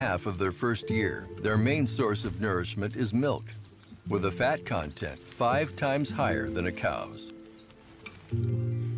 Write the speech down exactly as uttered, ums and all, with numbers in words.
half of their first year, their main source of nourishment is milk, with a fat content five times higher than a cow's.